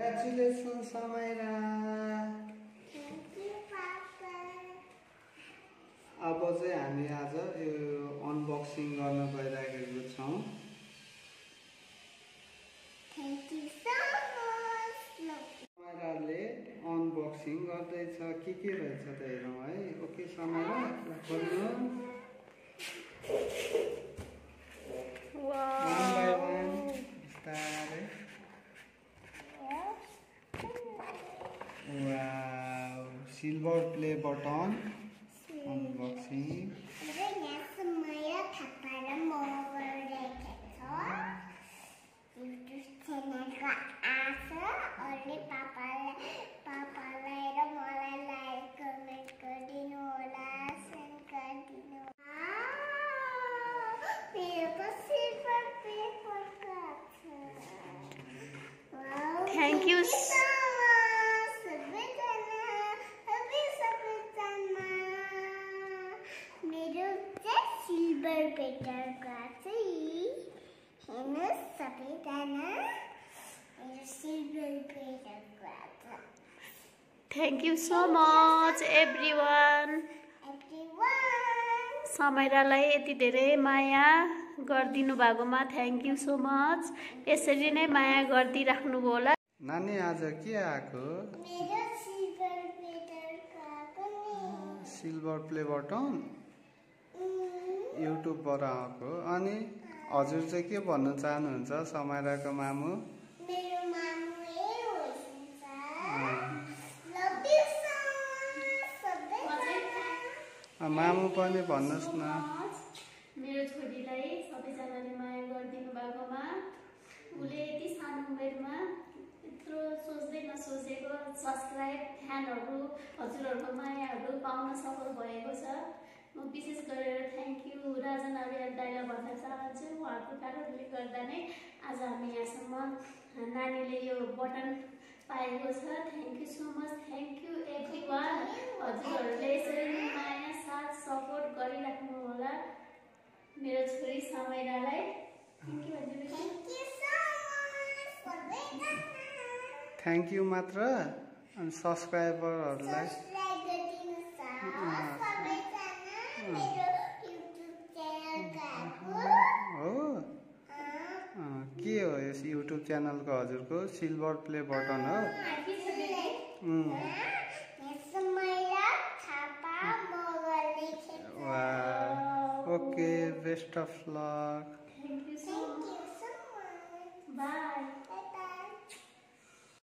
Congratulations, Samaira. Thank you, Papa. अब चाहिँ हामी आज यो अनबक्सिङ गर्न गइरहेको छौं। Thank you so much. समाइराले अनबक्सिङ गर्दैछ। के रहेछ त हेरौँ है। ओके समाइरा, खोल्नु। Wow. One by one, बिस्तारै। Wow, silver play button unboxing. यहाँ Samaira थापा र म गरिरहेको छ। युट्युब च्यानलको आशा अनि पापालाई र मलाई लाइक कमेन्ट गरिदिनु होला, शेयर गरिदिनु होला। मेरो त सिल्भर पेपरको छ। Thank you. Silver peter glassy. Here's Sabidana. Here's silver peter glass. Thank you so much everyone. समाइरालाई यति धेरै माया गरिदिनु भएकोमा थ्यांक यू सो मच। यसरी नै माया गरिदिराख्नु होला। नानी आज के आको? मेरो सिल्भर पेटर आको नि। सिल्भर प्ले बटन युट्युब बाट आको। अनि हजुर चाहिँ के भन्न चाहनुहुन्छ समाइराको मामु? मेरो मामु हुनुहुन्छ। Love you so much. मामु पनि भन्नुस् न। मेरो छोरीलाई सबैजनाले माया गरिदिनु भएकोमा, उले यति सानो उमेरमा यत्रो सोच्दै नसोचेको सब्स्क्राइब फ्यानहरु हजुरहरुको मायाहरु पाउन सफल भएको छ। म विशेष गरेर थ्यांक यू राजन आर्याल दाइलाई भन्न चाहन्छु। उहाँको कारणले गर्दा नै आज हामी यहाँसम्म नानीले यो बटन पाएको छ। Thank you so much. Thank you everyone. हजुरहरुले यसरी नै माया साथ सपोर्ट गरिराख्नु होला मेरो छोरी समाइरालाई। थ्यांक यू भन्दिनु। थ्यांक यू मात्र। अनि सब्स्क्राइबरहरुलाई सब्स्क्राइब गरिदिनुस्। मेरो युट्युब च्यानलको हो। के हो यस युट्युब च्यानलको हजुरको? सिल्भर प्ले बटन हो। समाइरा थापा मगर लेखेको। वाह, okay, best of luck. Thank you so much. Bye.